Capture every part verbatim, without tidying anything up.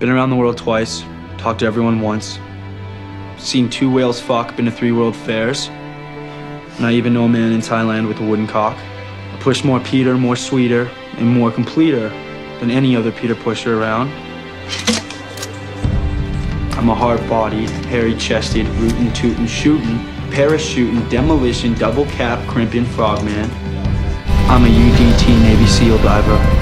Been around the world twice, talked to everyone once. Seen two whales fuck, been to three world fairs. And I even know a man in Thailand with a wooden cock. I push more Peter, more sweeter, and more completer than any other Peter pusher around. I'm a hard-bodied, hairy-chested, rootin', tootin', shootin', parachuting, demolition, double cap, crimping frogman. I'm a U D T Navy SEAL diver.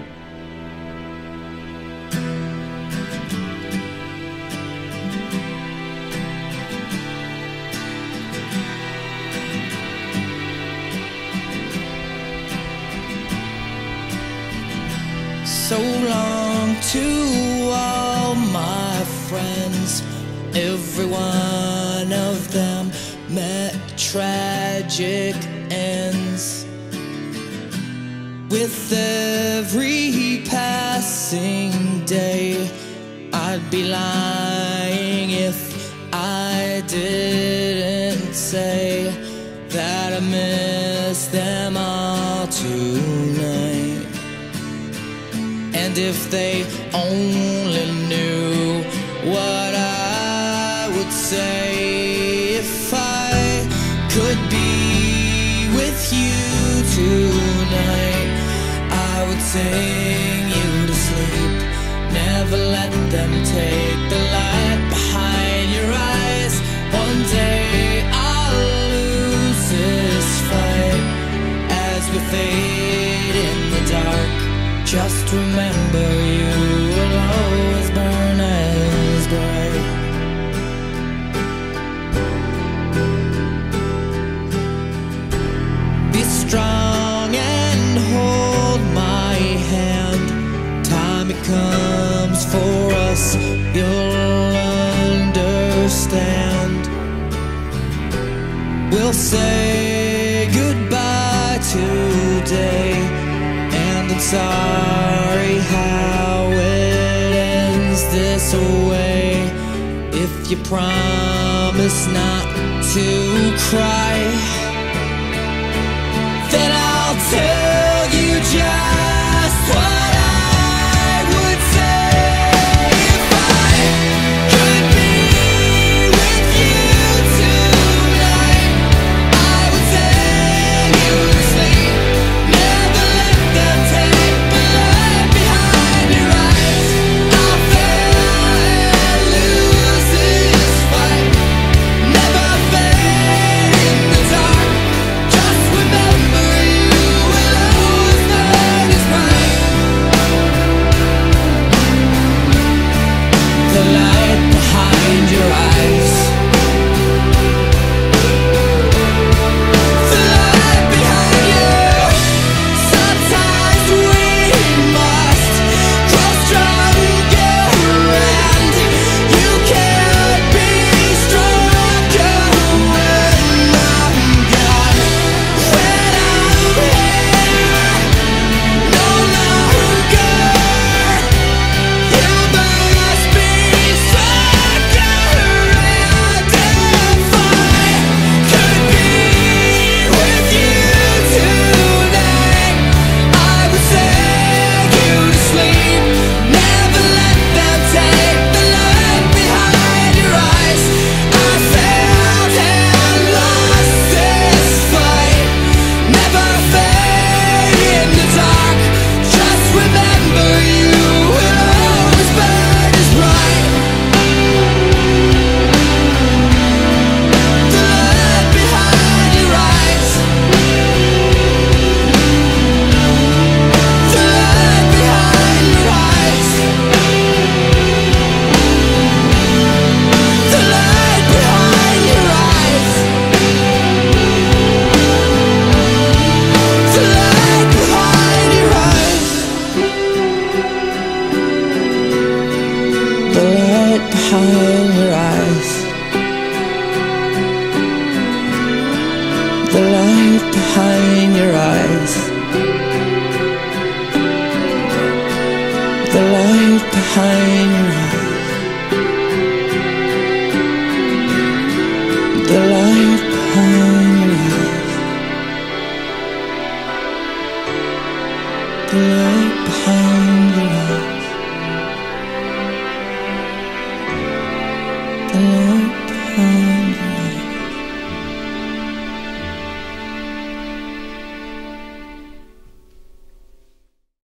So long to all my friends, every one of them met tragic ends. With every passing day, I'd be lying if I didn't say that I miss them all tonight. And if they only knew what I would say if I could be with you tonight, I would sing you to sleep. Never let them take the light behind your eyes. One day I'll lose this fight as we fade in the dark. Just remember you will always burn as bright. Be strong and hold my hand. Time it comes for us, you'll understand. We'll say goodbye today, and I'm sorry how it ends this way. If you promise not to cry, then I'll tell you just what I would say if I could be with you tonight. I would sing you to sleep. Never let them take the light behind your eyes. I'll fail and lose this fight. Never fade in the dark. Just remember you will always burn as bright. The light behind your eyes. The light behind you. Sometimes we must grow stronger, and you can't be stronger when I'm gone. When I'm here no longer, you must be stronger. And if I could be with you tonight, I would sing you to sleep. Never let them take the light behind your eyes. I failed and lost this fight. Never fade in the dark. Just remember you will always burn as bright. The light behind your eyes. The light behind your eyes. The light behind your eyes. The light behind your eyes. The light behind your eyes. The light behind your eyes. The light behind your eyes. The light behind your eyes. The light behind your eyes. the light behind your